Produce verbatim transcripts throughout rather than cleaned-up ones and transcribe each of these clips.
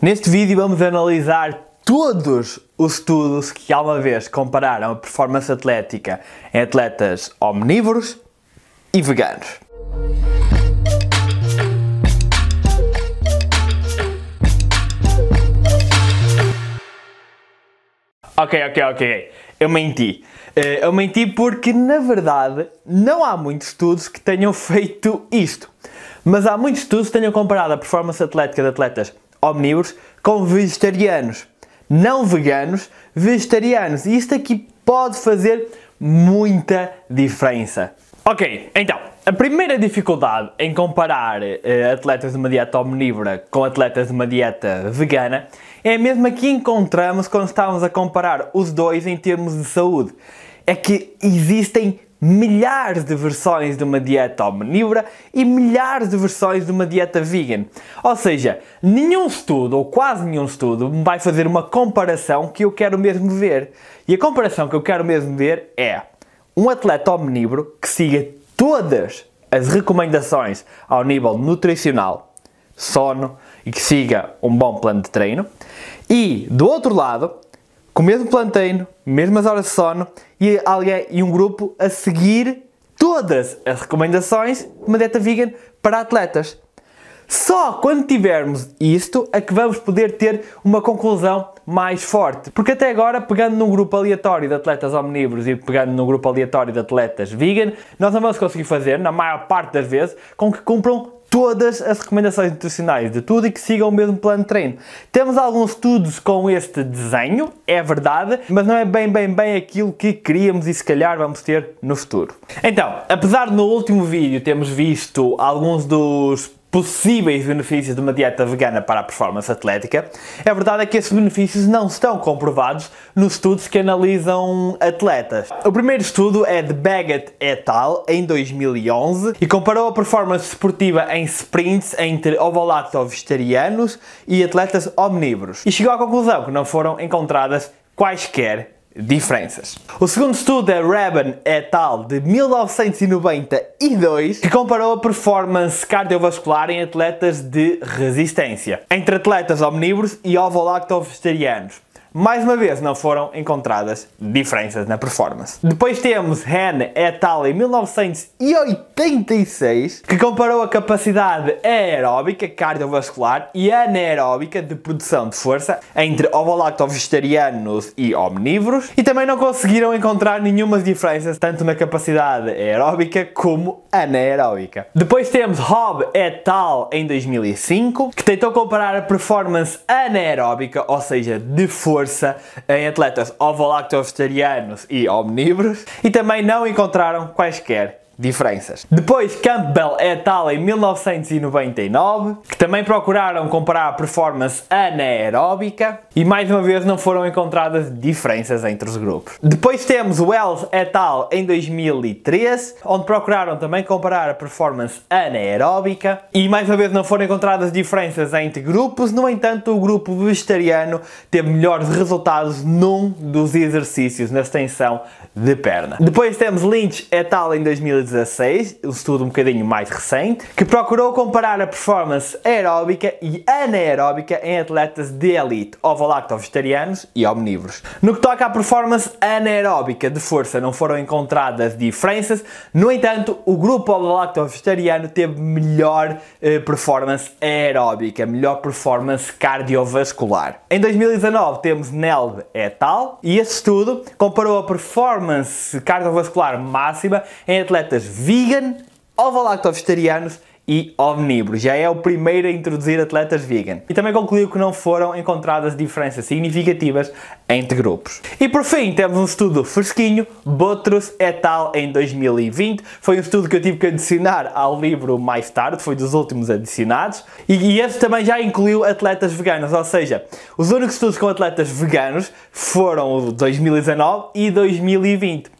Neste vídeo vamos analisar todos os estudos que alguma vez compararam a performance atlética em atletas omnívoros e veganos. Ok, ok, ok. Eu menti. Eu menti porque, na verdade, não há muitos estudos que tenham feito isto. Mas há muitos estudos que tenham comparado a performance atlética de atletas omnívoros com vegetarianos, não veganos, vegetarianos. E isto aqui pode fazer muita diferença. Ok, então, a primeira dificuldade em comparar uh, atletas de uma dieta omnívora com atletas de uma dieta vegana é a mesma que encontramos quando estávamos a comparar os dois em termos de saúde. É que existem milhares de versões de uma dieta omnívora e milhares de versões de uma dieta vegan. Ou seja, nenhum estudo, ou quase nenhum estudo, me vai fazer uma comparação que eu quero mesmo ver. E a comparação que eu quero mesmo ver é um atleta omnívoro que siga todas as recomendações ao nível nutricional, sono e que siga um bom plano de treino, e do outro lado, com o mesmo plano de treino, mesmas horas de sono e, alguém, e um grupo a seguir todas as recomendações de uma dieta vegan para atletas. Só quando tivermos isto é que vamos poder ter uma conclusão mais forte. Porque até agora, pegando num grupo aleatório de atletas omnívoros e pegando num grupo aleatório de atletas vegan, nós não vamos conseguir fazer, na maior parte das vezes, com que cumpram todas as recomendações nutricionais de tudo e que sigam o mesmo plano de treino. Temos alguns estudos com este desenho, é verdade, mas não é bem, bem, bem aquilo que queríamos e se calhar vamos ter no futuro. Então, apesar de no último vídeo termos visto alguns dos possíveis benefícios de uma dieta vegana para a performance atlética, a verdade é que esses benefícios não estão comprovados nos estudos que analisam atletas. O primeiro estudo é de Baggett et al. Em dois mil e onze e comparou a performance esportiva em sprints entre ovo-lacto-vegetarianos e atletas omnívoros e chegou à conclusão que não foram encontradas quaisquer diferenças. O segundo estudo é Raban et al. De mil novecentos e noventa e dois, que comparou a performance cardiovascular em atletas de resistência, entre atletas omnívoros e ovo-lacto-vegetarianos. Mais uma vez, não foram encontradas diferenças na performance. Depois temos Han et al. Em mil novecentos e oitenta e seis, que comparou a capacidade aeróbica cardiovascular e anaeróbica de produção de força entre ovo-lacto-vegetarianos e omnívoros e também não conseguiram encontrar nenhuma diferença tanto na capacidade aeróbica como anaeróbica. Depois temos Hobb et al. Em dois mil e cinco, que tentou comparar a performance anaeróbica, ou seja, de força, em atletas ovo-lacto-vegetarianos e omnívoros e também não encontraram quaisquer diferenças. Depois Campbell et al. Em mil novecentos e noventa e nove, que também procuraram comparar a performance anaeróbica e mais uma vez não foram encontradas diferenças entre os grupos. Depois temos Wells et al. Em dois mil e três, onde procuraram também comparar a performance anaeróbica e mais uma vez não foram encontradas diferenças entre grupos. No entanto, o grupo vegetariano teve melhores resultados num dos exercícios na extensão de perna. Depois temos Lynch et al. Em dois mil e dezasseis, um estudo um bocadinho mais recente, que procurou comparar a performance aeróbica e anaeróbica em atletas de elite, ovo-lacto-vegetarianos e omnívoros. No que toca à performance anaeróbica de força, não foram encontradas diferenças, no entanto, o grupo ovo-lacto-vegetariano teve melhor eh, performance aeróbica, melhor performance cardiovascular. Em dois mil e dezanove temos Nelb et al. E esse estudo comparou a performance cardiovascular máxima em atletas vegan, ovo-lacto-vegetarianos e omnívoros. Já é o primeiro a introduzir atletas vegan. E também concluiu que não foram encontradas diferenças significativas entre grupos. E por fim, temos um estudo fresquinho, Botros et al. Em dois mil e vinte. Foi um estudo que eu tive que adicionar ao livro mais tarde, foi dos últimos adicionados. E, e esse também já incluiu atletas veganos, ou seja, os únicos estudos com atletas veganos foram o dois mil e dezanove e dois mil e vinte.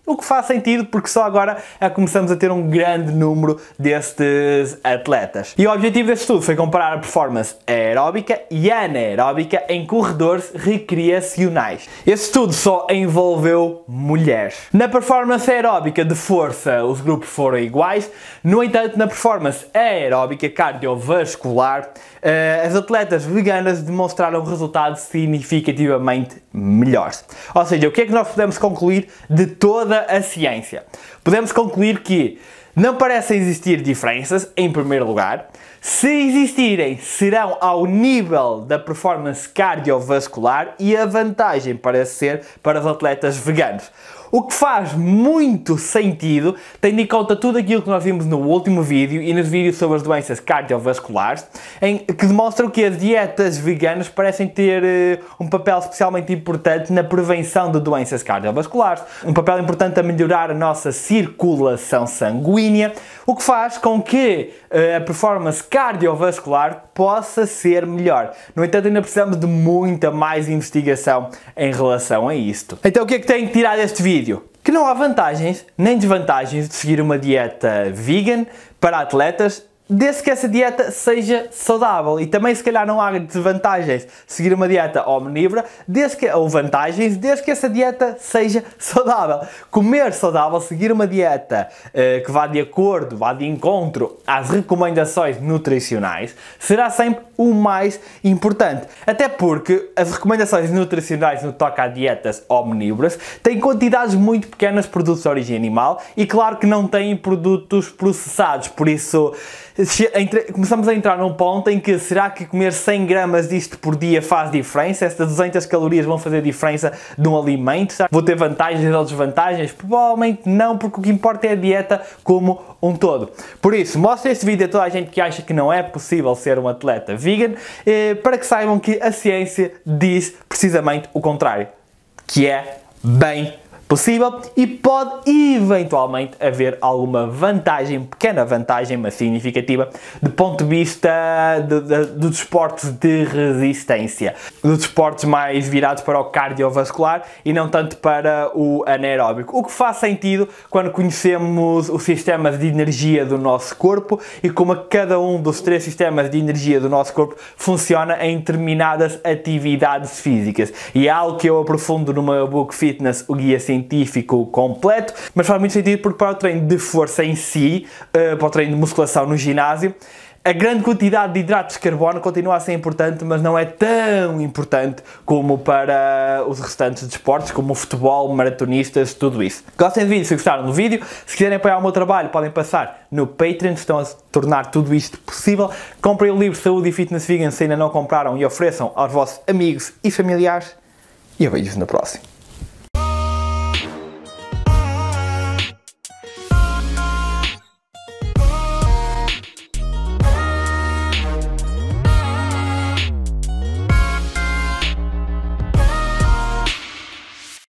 O que faz sentido porque só agora é que começamos a ter um grande número destes atletas. E o objetivo deste estudo foi comparar a performance aeróbica e anaeróbica em corredores recreacionais. Este estudo só envolveu mulheres. Na performance aeróbica de força, os grupos foram iguais. No entanto, na performance aeróbica cardiovascular, as atletas veganas demonstraram resultados significativamente melhores. Ou seja, o que é que nós podemos concluir de toda a ciência? Podemos concluir que não parecem existir diferenças, em primeiro lugar. Se existirem, serão ao nível da performance cardiovascular e a vantagem parece ser para os atletas veganos. O que faz muito sentido, tendo em conta tudo aquilo que nós vimos no último vídeo e nos vídeos sobre as doenças cardiovasculares, em que demonstram que as dietas veganas parecem ter uh, um papel especialmente importante na prevenção de doenças cardiovasculares, um papel importante a melhorar a nossa circulação sanguínea, o que faz com que uh, a performance cardiovascular possa ser melhor. No entanto, ainda precisamos de muita mais investigação em relação a isto. Então, o que é que tem que tirar deste vídeo? Que não há vantagens nem desvantagens de seguir uma dieta vegan para atletas, desde que essa dieta seja saudável. E também, se calhar, não há desvantagens de seguir uma dieta omnívora, desde que, ou vantagens, desde que essa dieta seja saudável. Comer saudável, seguir uma dieta uh, que vá de acordo, vá de encontro às recomendações nutricionais, será sempre o mais importante. Até porque as recomendações nutricionais no que toca a dietas omnívoras têm quantidades muito pequenas de produtos de origem animal e, claro, que não têm produtos processados. Por isso, começamos a entrar num ponto em que será que comer cem gramas disto por dia faz diferença? Estas duzentas calorias vão fazer diferença de um alimento? Vou ter vantagens ou desvantagens? Provavelmente não, porque o que importa é a dieta como um todo. Por isso, mostra este vídeo a toda a gente que acha que não é possível ser um atleta vegan, eh, para que saibam que a ciência diz precisamente o contrário, que é bem possível e pode eventualmente haver alguma vantagem, pequena vantagem, mas significativa, do ponto de vista de, de, dos desportos de resistência, dos desportos mais virados para o cardiovascular e não tanto para o anaeróbico. O que faz sentido quando conhecemos os sistemas de energia do nosso corpo e como cada um dos três sistemas de energia do nosso corpo funciona em determinadas atividades físicas. E é algo que eu aprofundo no meu book Fitness, o guia científico completo, mas faz muito sentido porque para o treino de força em si, uh, para o treino de musculação no ginásio, a grande quantidade de hidratos de carbono continua a ser importante, mas não é tão importante como para os restantes desportos, como o futebol, maratonistas, tudo isso. Gostem do vídeo, se gostaram do vídeo. Se quiserem apoiar o meu trabalho, podem passar no Patreon, estão a tornar tudo isto possível. Comprem o livro Saúde e Fitness Vegan se ainda não compraram e ofereçam aos vossos amigos e familiares. E eu vejo-vos no próximo.